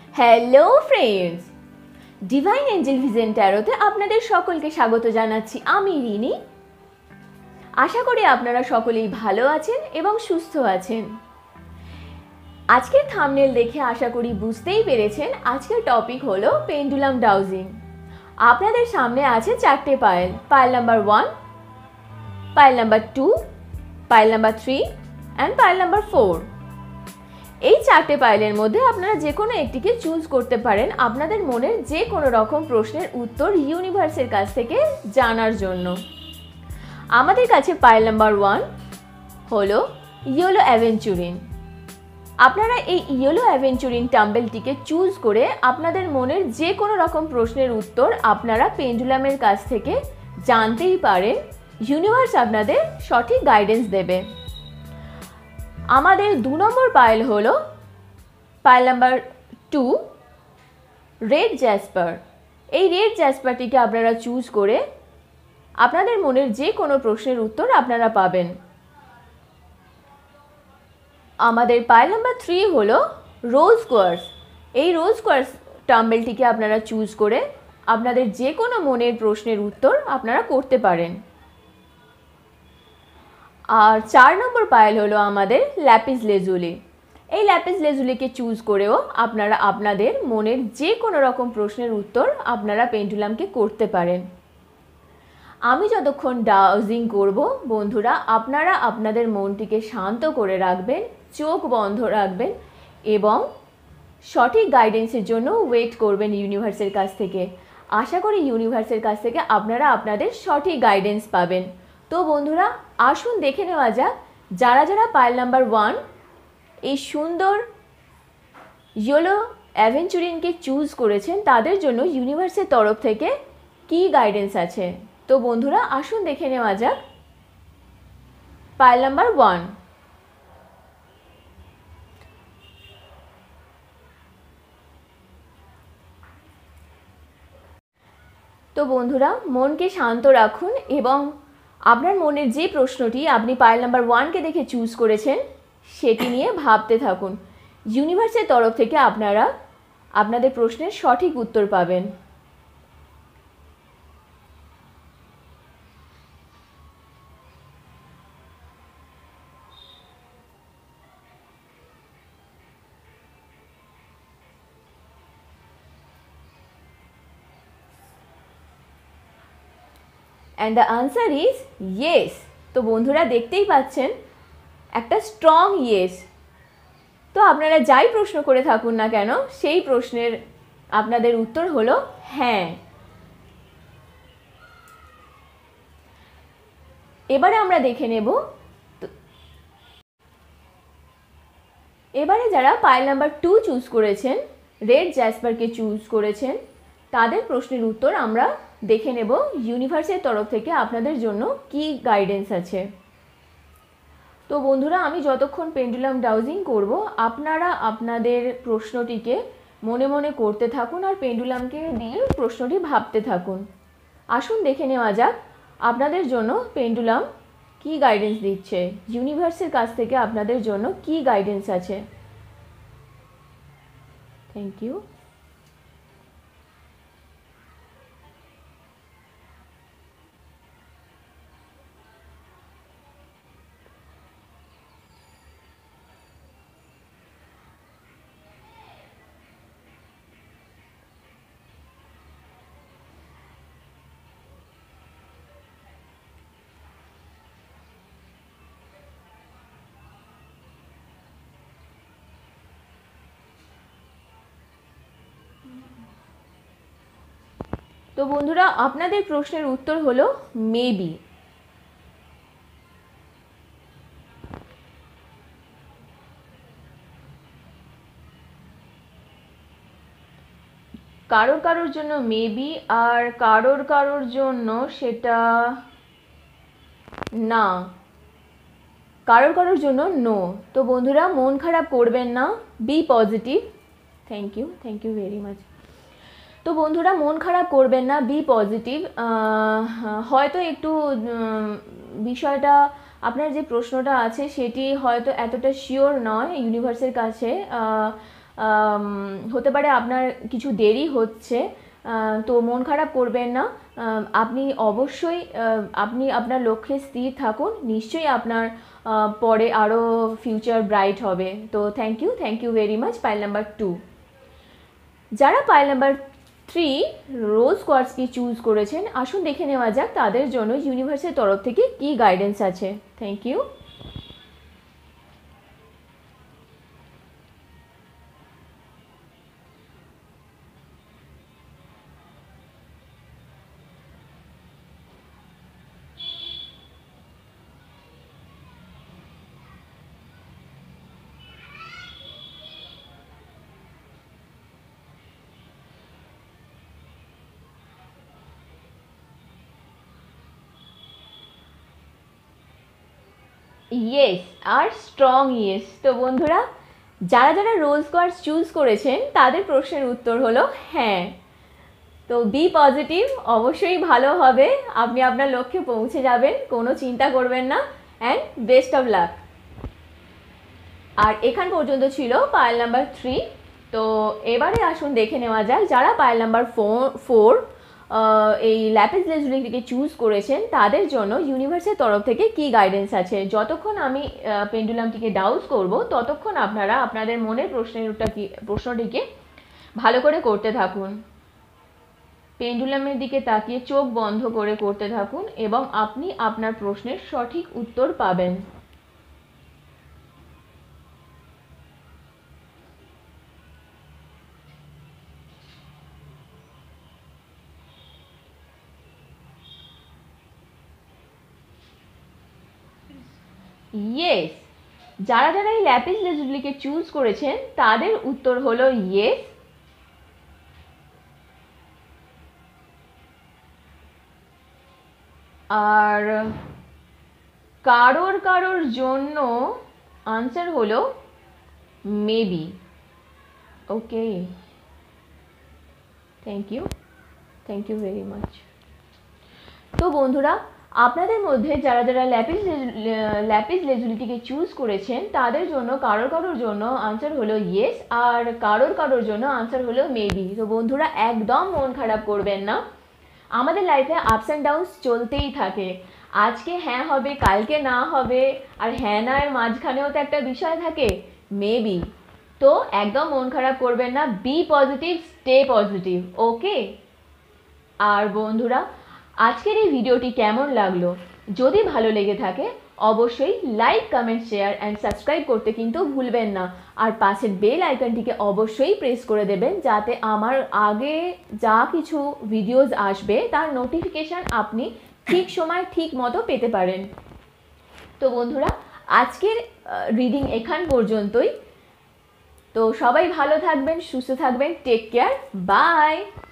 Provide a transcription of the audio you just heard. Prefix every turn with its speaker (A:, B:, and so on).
A: Hello friends, divine angel vision ট্যারোতে আপনাদের সকলকে স্বাগত জানাচ্ছি। আমি রিনি। আশা করি আপনারা সকলেই ভালো আছেন এবং সুস্থ আছেন। আজকের থাম্বনেল দেখে আশা করি বুঝতেই পেরেছেন অ্যাজকের টপিক হলো পেন্ডুলাম ডাউজিং। আপনাদের সামনে আছে চারটে পায়েল। Pile number 1, pile number 2, pile number 3 and pile number 4। এই চারটে পায়েলের মধ্যে আপনারা যে কোনো একটিকে চুজ করতে পারেন আপনাদের মনের যে কোনো রকম প্রশ্নের উত্তর ইউনিভার্সের কাছ থেকে জানার জন্য। আমাদের কাছে পায়েল নাম্বার 1 হলো ইয়েলো অ্যাভেঞ্চুরিন। আপনারা এই ইয়েলো অ্যাভেঞ্চুরিন টাম্বেলটিকে চুজ করে আপনাদের মনের যে কোনো রকম প্রশ্নের উত্তর আপনারা পেন্ডুলামের কাছ থেকে জানতেই পারেন। ইউনিভার্স আপনাদের সঠিক গাইডেন্স দেবে। আমাদের 2 নম্বর পায়েল হলো পায়েল নাম্বার 2, রেড জ্যাসপার। এই রেড জ্যাসপারটিকে আপনারা চুজ করে আপনাদের মনের যে কোনো প্রশ্নের উত্তর আপনারা পাবেন। আমাদের পায়েল নাম্বার 3 হলো রোজ কোয়ার্টজ। এই রোজ কোয়ার্টজ টাম্বেলটিকে আপনারা চুজ করে আপনাদের যে কোনো মনের প্রশ্নের উত্তর আপনারা করতে পারেন। আর 4 নম্বর পায়েল হলো আমাদের ল্যাপিস লেজুলি। এই ল্যাপিস লেজুলিকে চুজ করেও আপনারা আপনাদের মনের যে কোনো রকম প্রশ্নের উত্তর আপনারা পেন্ডুলামকে করতে পারেন। আমি যতক্ষণ ডাউজিং করব বন্ধুরা, আপনারা আপনাদের মনটিকে শান্ত করে রাখবেন, চোখ বন্ধ রাখবেন এবং সঠিক গাইডেন্সের জন্য ওয়েট করবেন ইউনিভার্সের কাছ থেকে। আশা করি ইউনিভার্সের কাছ থেকে আপনারা আপনাদের সঠিক গাইডেন্স পাবেন। তো বন্ধুরা, আসুন দেখে নেওয়া যাক যারা যারা পায়েল নাম্বার 1 এই সুন্দর ইয়েলো অ্যাভেঞ্চুরিনকে চুজ করেছেন তাদের জন্য ইউনিভার্সের তরফ থেকে কী গাইডেন্স আছে। তো বন্ধুরা, আসুন দেখে নেওয়া যাক পায়েল নাম্বার 1। তো বন্ধুরা, মনকে শান্ত রাখুন এবং আপনার মনের যে প্রশ্নটি আপনি পায়েল নাম্বার 1কে দেখে চুজ করেছেন সেটি নিয়ে ভাবতে থাকুন। ইউনিভার্সের তরফ থেকে আপনারা আপনাদের প্রশ্নের সঠিক উত্তর পাবেন। And the answer is yes. তো বন্ধুরা, দেখতেই পাচ্ছেন একটা স্ট্রং ইয়েস। তো আপনারা যাই প্রশ্ন করে থাকুন না কেন সেই প্রশ্নের আপনাদের উত্তর হলো হ্যাঁ। এবারে আমরা দেখে নেব এবারে যারা পায়েল নাম্বার 2 চুজ করেছেন, রেড জ্যাসপারকে চুজ করেছেন, তাদের প্রশ্নের উত্তর আমরা দেখে নেব ইউনিভার্সের তরফ থেকে আপনাদের জন্য কি গাইডেন্স আছে। তো বন্ধুরা, আমি যতক্ষণ পেন্ডুলাম ডাউজিং করব আপনারা আপনাদের প্রশ্নটিকে মনে মনে করতে থাকুন আর পেন্ডুলামকে দিয়ে প্রশ্নটি ভাবতে থাকুন। আসুন দেখে নেওয়া যাক আপনাদের জন্য পেন্ডুলাম কি গাইডেন্স দিচ্ছে, ইউনিভার্সের কাছ থেকে আপনাদের জন্য কি গাইডেন্স আছে। Thank you. তো বন্ধুরা, আপনাদের প্রশ্নের উত্তর হলো মেবি। কারোর কারোর জন্য মেবি আর কারোর কারোর জন্য সেটা না, কারোর কারোর জন্য নো। তো বন্ধুরা, মন খারাপ করবেন না, be positive. Thank you very much. তো বন্ধুরা, মন খারাপ করবেন না, বি পজিটিভ। হয়তো একটু বিষয়টা আপনার যে প্রশ্নটা আছে সেটি হয়তো এতটা শিওর নয় ইউনিভার্সের কাছে। হতে পারে আপনার কিছু দেরি হচ্ছে, তো মন খারাপ করবেন না। আপনি অবশ্যই আপনি আপনার লক্ষ্যে স্থির থাকুন, নিশ্চয়ই আপনার পরে আরও ফিউচার ব্রাইট হবে। তো thank you very much. Pile number 2, যারা পাইল নাম্বার 3 রোজ কোয়ার্টজকে চুজ করেছেন, আসুন দেখে নেওয়া যাক তাদের জন্য ইউনিভার্সের তরফ থেকে কী গাইডেন্স আছে। Thank you. ইয়েস আর স্ট্রং ইয়েস। তো বন্ধুরা, যারা যারা রোজ কোয়ার্টজ চুজ করেছেন তাদের প্রশ্নের উত্তর হলো হ্যাঁ। তো বি পজিটিভ, অবশ্যই ভালো হবে, আপনি আপনার লক্ষ্যে পৌঁছে যাবেন, কোনো চিন্তা করবেন না। And best of luck. আর এখান পর্যন্ত ছিল পাইল নাম্বার 3। তো এবারে আসুন দেখে নেওয়া যাক যারা পাইল নাম্বার 4 এই ল্যাপিস লেজুলিকে চুজ করেছেন তাদের জন্য ইউনিভার্সের তরফ থেকে কি গাইডেন্স আছে। যতক্ষণ আমি পেন্ডুলামটিকে ডাউজ করব ততক্ষণ আপনারা আপনাদের মনের প্রশ্নটিকে ভালো করে করতে থাকুন। পেন্ডুলামের দিকে তাকিয়ে চোখ বন্ধ করে করতে থাকুন এবং আপনি আপনার প্রশ্নের সঠিক উত্তর পাবেন। ইয়েস, যারা যারা এই ল্যাপিস লেজুলিকে চুজ করেছেন তাদের উত্তর হলো ইয়েস। আর কারোর জন্য আনসার হলো maybe. Okay, thank you very much. তো বন্ধুরা, আপনাদের মধ্যে যারা যারা ল্যাপিস লেজুলিটিকে চুজ করেছেন তাদের জন্য কারোর জন্য আনসার হলো ইয়েস, আর কারোর জন্য আনসার হলো মেবি। তো বন্ধুরা, একদম মন খারাপ করবেন না, আমাদের লাইফে আপস অ্যান্ড ডাউনস চলতেই থাকে। আজকে হ্যাঁ হবে, কালকে না হবে, আর হ্যাঁ না এর মাঝখানেও তো একটা বিষয় থাকে মেবি। তো একদম মন খারাপ করবেন না, be positive, stay positive. Okay. আর বন্ধুরা, আজকের এই ভিডিওটি কেমন লাগলো? যদি ভালো লেগে থাকে অবশ্যই like, comment, share and subscribe করতে কিন্তু ভুলবেন না। আর পাশের বেল আইকনটিকে অবশ্যই প্রেস করে দেবেন যাতে আমার আগে যা কিছু ভিডিওস আসবে তার নোটিফিকেশান আপনি ঠিক সময় ঠিক মতো পেতে পারেন। তো বন্ধুরা, আজকের রিডিং এখান পর্যন্তই। তো সবাই ভালো থাকবেন, সুস্থ থাকবেন, টেক কেয়ার, বাই।